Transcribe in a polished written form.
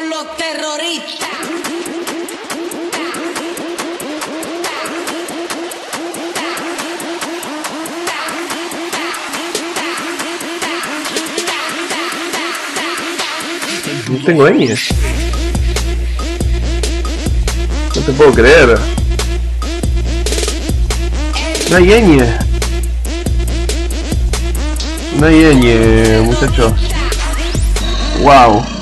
los terroristas. No tengo ñ. No te puedo creer. No hay ñ. No hay ñ, muchachos. Wow.